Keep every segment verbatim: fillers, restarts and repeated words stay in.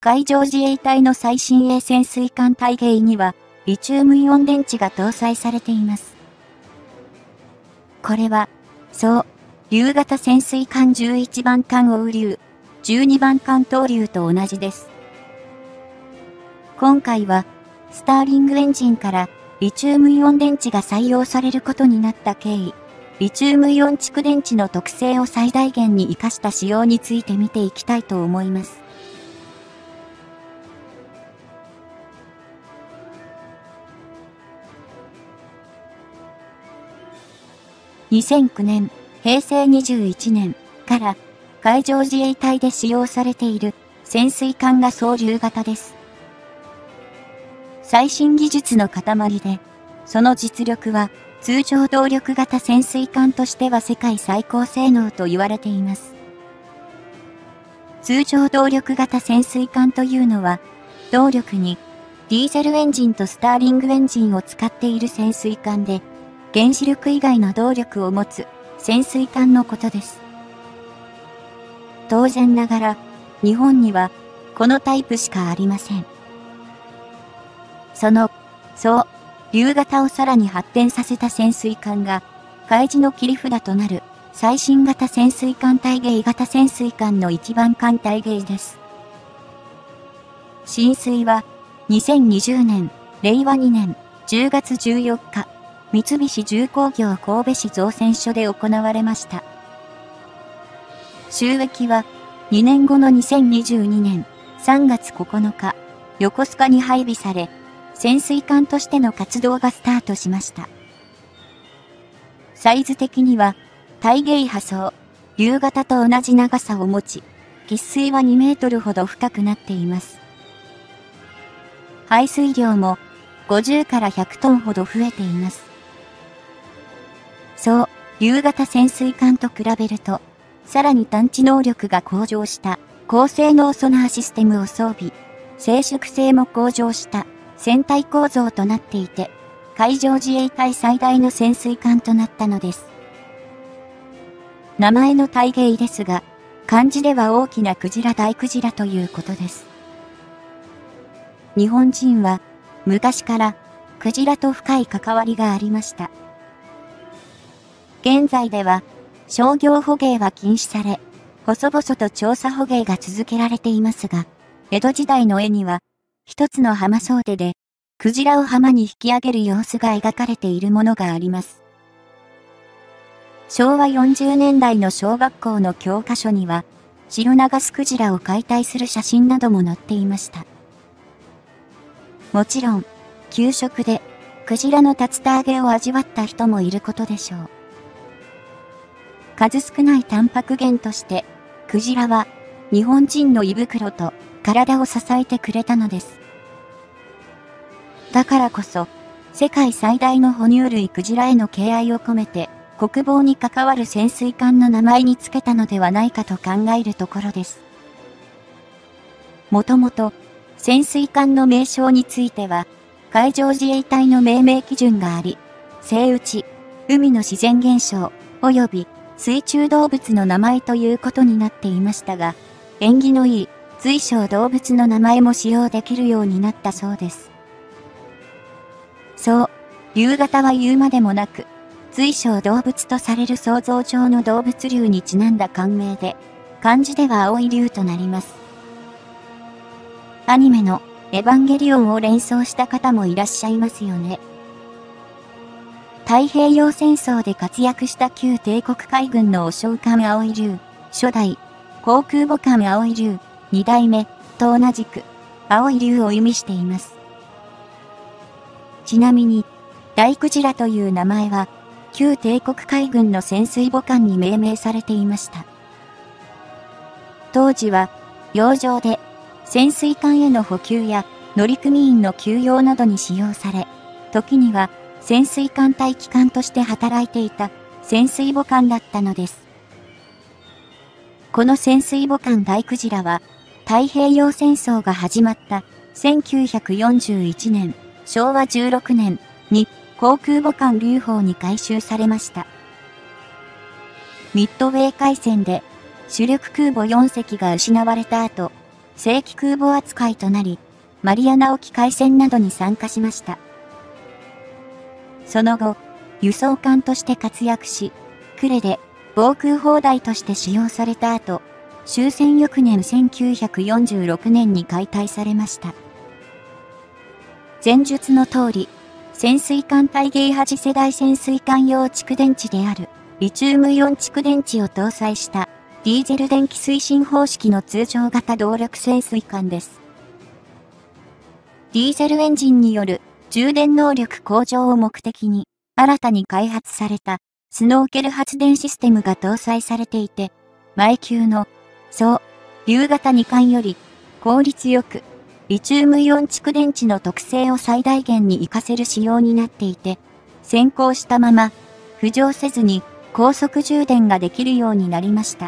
海上自衛隊の最新鋭潜水艦大鯨には、リチウムイオン電池が搭載されています。これは、そう、竜型潜水艦じゅういちばん艦王竜、じゅうにばん艦東竜と同じです。今回は、スターリングエンジンからリチウムイオン電池が採用されることになった経緯、リチウムイオン蓄電池の特性を最大限に活かした仕様について見ていきたいと思います。にせんきゅうねん、へいせいにじゅういちねんから海上自衛隊で使用されている潜水艦が総竜型です。最新技術の塊で、その実力は通常動力型潜水艦としては世界最高性能と言われています。通常動力型潜水艦というのは、動力にディーゼルエンジンとスターリングエンジンを使っている潜水艦で、原子力以外の動力を持つ潜水艦のことです。当然ながら、日本にはこのタイプしかありません。その、そう、竜型をさらに発展させた潜水艦が、海自の切り札となる最新型潜水艦大鯨型潜水艦のいちばん艦大鯨です。進水は、にせんにじゅうねん、れいわにねん、じゅうがつじゅうよっか、三菱重工業神戸市造船所で行われました。就役はにねんごのにせんにじゅうにねんさんがつここのか、横須賀に配備され、潜水艦としての活動がスタートしました。サイズ的には、大鯨波装、竜型と同じ長さを持ち、喫水はにメートルほど深くなっています。排水量もごじゅうからひゃくトンほど増えています。そう、竜型潜水艦と比べると、さらに探知能力が向上した高性能ソナーシステムを装備、静粛性も向上した船体構造となっていて、海上自衛隊最大の潜水艦となったのです。名前の大鯨ですが、漢字では大きなクジラ大クジラということです。日本人は昔からクジラと深い関わりがありました。現在では、商業捕鯨は禁止され、細々と調査捕鯨が続けられていますが、江戸時代の絵には、一つの浜総出で、クジラを浜に引き上げる様子が描かれているものがあります。しょうわよんじゅうねんだいの小学校の教科書には、シロナガスクジラを解体する写真なども載っていました。もちろん、給食で、クジラの竜田揚げを味わった人もいることでしょう。数少ないタンパク源として、クジラは日本人の胃袋と体を支えてくれたのです。だからこそ、世界最大の哺乳類クジラへの敬愛を込めて、国防に関わる潜水艦の名前につけたのではないかと考えるところです。もともと、潜水艦の名称については、海上自衛隊の命名基準があり、セイウチ、海の自然現象、及び水中動物の名前ということになっていましたが、縁起のいい随小動物の名前も使用できるようになったそうです。そう、竜型は言うまでもなく、随小動物とされる想像上の動物竜にちなんだ艦名で、漢字では青い竜となります。アニメのエヴァンゲリオンを連想した方もいらっしゃいますよね。太平洋戦争で活躍した旧帝国海軍の汚称艦青い竜、初代、航空母艦青い竜、二代目と同じく、青い竜を意味しています。ちなみに、大クジラという名前は、旧帝国海軍の潜水母艦に命名されていました。当時は、洋上で、潜水艦への補給や乗組員の給養などに使用され、時には、潜水艦待機艦として働いていた潜水母艦だったのです。この潜水母艦大クジラは、太平洋戦争が始まったせんきゅうひゃくよんじゅういちねん、しょうわじゅうろくねんに航空母艦龍鳳に改修されました。ミッドウェー海戦で主力空母よんせきが失われた後、 正規空母扱いとなり、マリアナ沖海戦などに参加しました。その後、輸送艦として活躍し、呉で防空砲台として使用された後、終戦翌年せんきゅうひゃくよんじゅうろくねんに解体されました。前述の通り、潜水艦大鯨はち世代潜水艦用蓄電池であるリチウムイオン蓄電池を搭載したディーゼル電気推進方式の通常型動力潜水艦です。ディーゼルエンジンによる充電能力向上を目的に新たに開発されたスノーケル発電システムが搭載されていて、前級のそう竜型に艦より効率よくリチウムイオン蓄電池の特性を最大限に活かせる仕様になっていて、先行したまま浮上せずに高速充電ができるようになりました。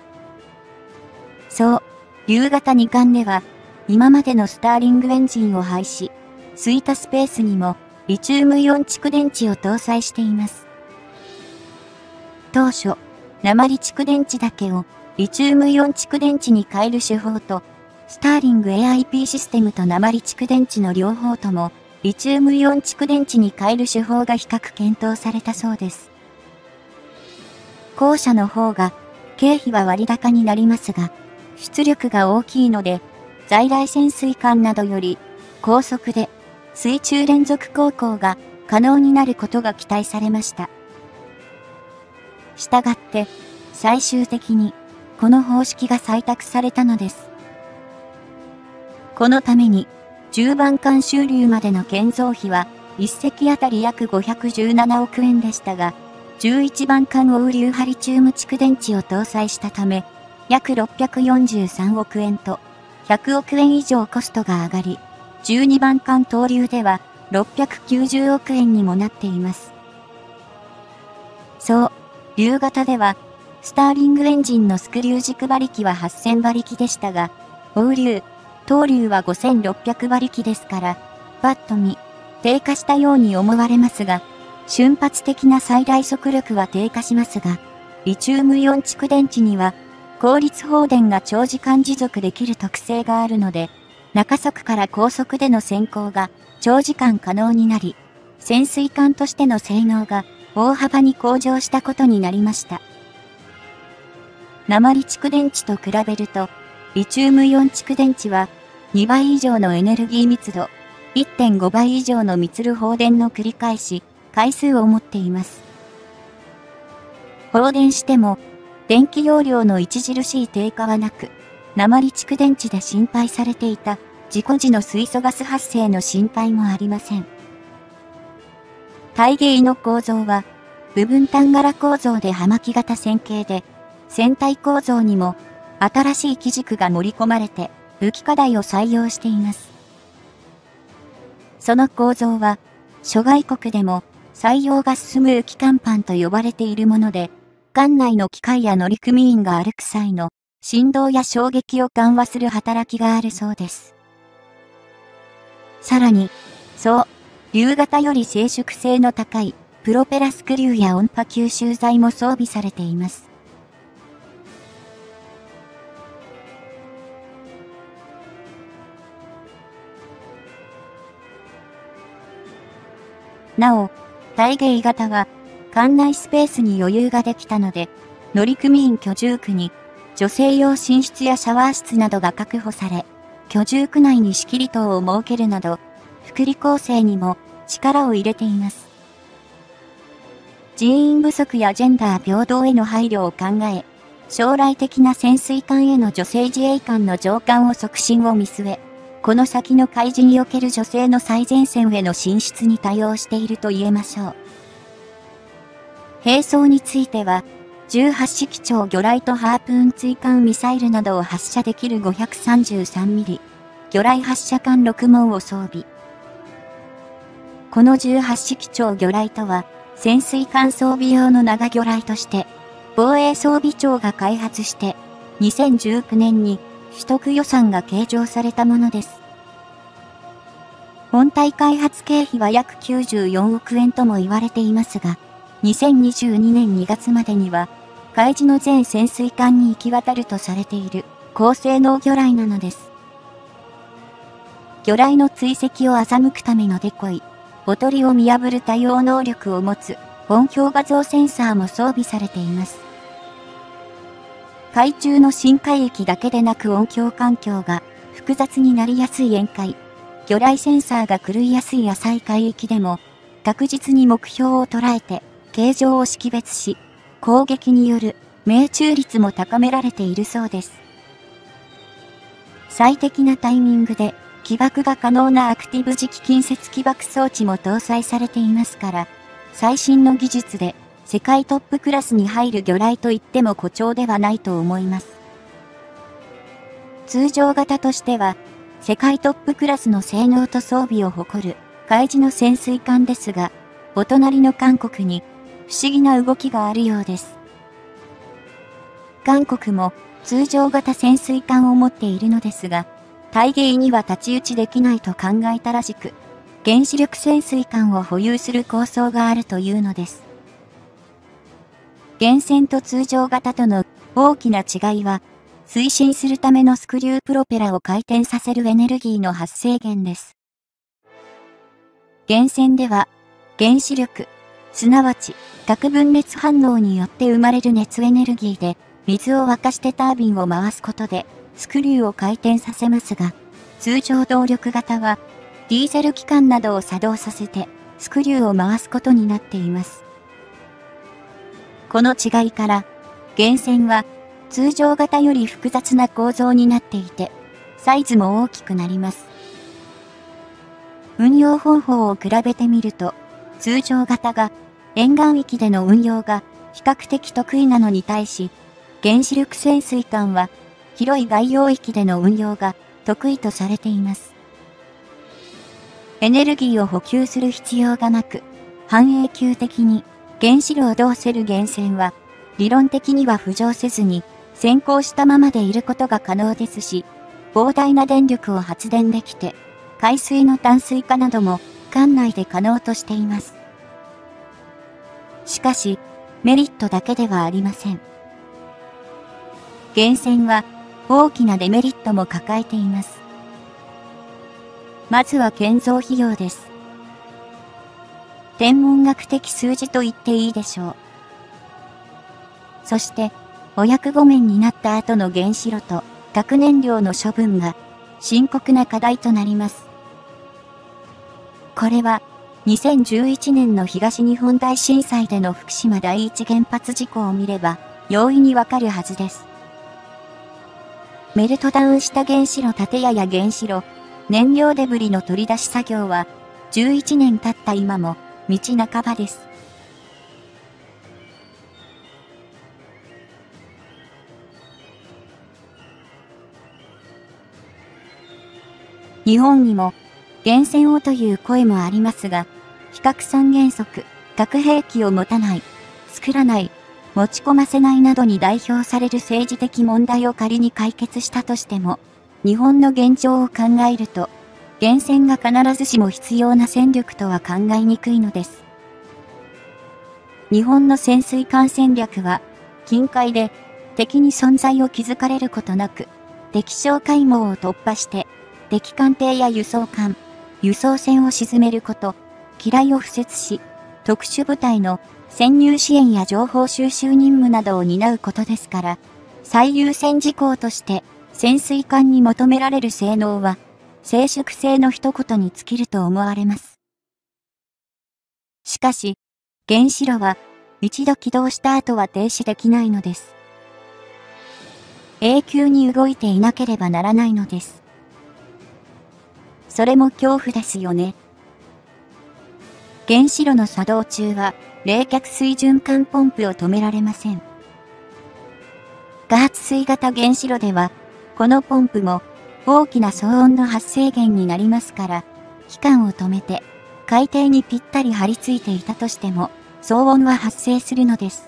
そう、竜型に艦では今までのスターリングエンジンを廃止、空いたスペースにもリチウムイオン蓄電池を搭載しています。当初、鉛蓄電池だけをリチウムイオン蓄電池に変える手法と、スターリング エーアイピー システムと鉛蓄電池の両方とも、リチウムイオン蓄電池に変える手法が比較検討されたそうです。後者の方が、経費は割高になりますが、出力が大きいので、在来潜水艦などより、高速で、水中連続航行が可能になることが期待されました。したがって、最終的に、この方式が採択されたのです。このために、じゅうばん艦終了までの建造費はいっ隻あたり約ごひゃくじゅうななおくえんでしたが、じゅういちばん艦オウリュウ波リチウム蓄電池を搭載したため、約ろっぴゃくよんじゅうさんおくえんとひゃくおくえん以上コストが上がり、じゅうにばん艦東流ではろっぴゃくきゅうじゅうおくえんにもなっています。そう、竜型では、スターリングエンジンのスクリュー軸馬力ははっせんばりきでしたが、オウリュウ、東流はごせんろっぴゃくばりきですから、パッと見、低下したように思われますが、瞬発的な最大速力は低下しますが、リチウムイオン蓄電池には、効率放電が長時間持続できる特性があるので、中速から高速での潜航が長時間可能になり、潜水艦としての性能が大幅に向上したことになりました。鉛蓄電池と比べると、リチウムイオン蓄電池はにばい以上のエネルギー密度、いってんごばい以上の密る放電の繰り返し、回数を持っています。放電しても、電気容量の著しい低下はなく、鉛蓄電池で心配されていた事故時の水素ガス発生の心配もありません。大鯨の構造は、部分単柄構造で葉巻型線形で、船体構造にも新しい基軸が盛り込まれて、浮き課題を採用しています。その構造は、諸外国でも採用が進む浮き甲板と呼ばれているもので、艦内の機械や乗組員が歩く際の振動や衝撃を緩和する働きがあるそうです。さらに、そう、竜型より静粛性の高いプロペラスクリューや音波吸収材も装備されています。なお、大鯨型は、艦内スペースに余裕ができたので、乗組員居住区に、女性用寝室やシャワー室などが確保され、居住区内に仕切り棟を設けるなど、福利厚生にも力を入れています。人員不足やジェンダー平等への配慮を考え、将来的な潜水艦への女性自衛官の乗艦を促進を見据え、この先の海事における女性の最前線への進出に対応していると言えましょう。兵装については、じゅうはちしき超魚雷とハープーン追艦ミサイルなどを発射できる ごひゃくさんじゅうさんミリ、魚雷発射管ろくもんを装備。このじゅうはちしき超魚雷とは、潜水艦装備用の長魚雷として、防衛装備庁が開発して、にせんじゅうきゅうねんに取得予算が計上されたものです。本体開発経費は約きゅうじゅうよんおくえんとも言われていますが、にせんにじゅうにねんにがつまでには、海事の全潜水艦に行き渡るとされている高性能魚雷なのです。 魚雷の追跡を欺くためのデコイ、おとりを見破る対応能力を持つ音響画像センサーも装備されています。海中の深海域だけでなく音響環境が複雑になりやすい沿海、魚雷センサーが狂いやすい浅い海域でも確実に目標を捉えて形状を識別し、攻撃による命中率も高められているそうです。最適なタイミングで起爆が可能なアクティブ磁気近接起爆装置も搭載されていますから、最新の技術で世界トップクラスに入る魚雷といっても誇張ではないと思います。通常型としては、世界トップクラスの性能と装備を誇る海自の潜水艦ですが、お隣の韓国に不思議な動きがあるようです。韓国も通常型潜水艦を持っているのですが、大芸には太刀打ちできないと考えたらしく、原子力潜水艦を保有する構想があるというのです。原潜と通常型との大きな違いは、推進するためのスクリュープロペラを回転させるエネルギーの発生源です。原潜では、原子力、すなわち核分裂反応によって生まれる熱エネルギーで、水を沸かしてタービンを回すことで、スクリューを回転させますが、通常動力型は、ディーゼル機関などを作動させて、スクリューを回すことになっています。この違いから、原潜は、通常型より複雑な構造になっていて、サイズも大きくなります。運用方法を比べてみると、通常型が、沿岸域での運用が比較的得意なのに対し、原子力潜水艦は、広い外洋域での運用が得意とされています。エネルギーを補給する必要がなく、半永久的に原子炉を動せる原潜は、理論的には浮上せずに、先行したままでいることが可能ですし、膨大な電力を発電できて、海水の淡水化なども艦内で可能としています。しかし、メリットだけではありません。原潜は大きなデメリットも抱えています。まずは建造費用です。天文学的数字と言っていいでしょう。そして、お役御免になった後の原子炉と核燃料の処分が深刻な課題となります。これはにせんじゅういちねんの東日本大震災での福島第一原発事故を見れば容易にわかるはずです。メルトダウンした原子炉建屋や原子炉、燃料デブリの取り出し作業はじゅういちねん経った今も道半ばです。日本にも原潜をという声もありますが、非核三原則、核兵器を持たない、作らない、持ち込ませないなどに代表される政治的問題を仮に解決したとしても、日本の現状を考えると、原潜が必ずしも必要な戦力とは考えにくいのです。日本の潜水艦戦略は、近海で敵に存在を築かれることなく、敵小海網を突破して、敵艦艇や輸送艦、輸送船を沈めること、機雷を敷設し、特殊部隊の潜入支援や情報収集任務などを担うことですから、最優先事項として潜水艦に求められる性能は、静粛性の一言に尽きると思われます。しかし、原子炉は一度起動した後は停止できないのです。永久に動いていなければならないのです。それも恐怖ですよね。原子炉の作動中は冷却水循環ポンプを止められません。加圧水型原子炉では、このポンプも大きな騒音の発生源になりますから、期間を止めて海底にぴったり張り付いていたとしても騒音は発生するのです。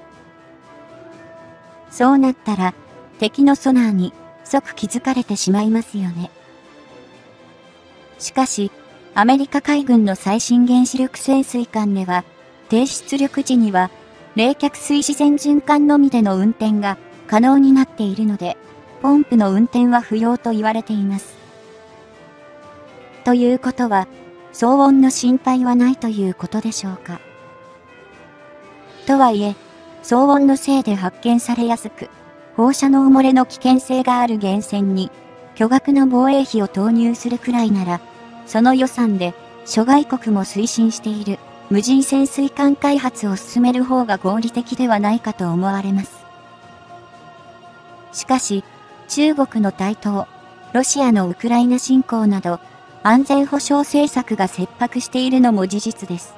そうなったら敵のソナーに即気づかれてしまいますよね。しかし、アメリカ海軍の最新原子力潜水艦では、低出力時には、冷却水自然循環のみでの運転が可能になっているので、ポンプの運転は不要と言われています。 ということは、騒音の心配はないということでしょうか。とはいえ、騒音のせいで発見されやすく、放射能漏れの危険性がある源泉に、巨額の防衛費を投入するくらいなら、その予算で諸外国も推進している無人潜水艦開発を進める方が合理的ではないかと思われます。しかし、中国の台頭、ロシアのウクライナ侵攻など、安全保障政策が切迫しているのも事実です。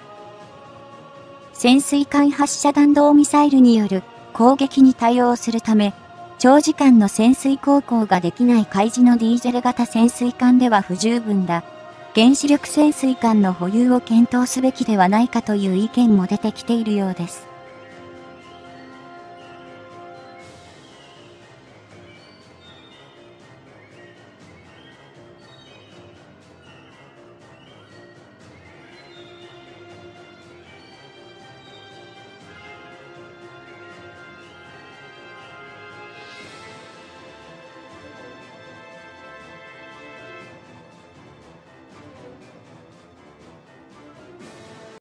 潜水艦発射弾道ミサイルによる攻撃に対応するため、長時間の潜水航行ができない海自のディーゼル型潜水艦では不十分だ。原子力潜水艦の保有を検討すべきではないかという意見も出てきているようです。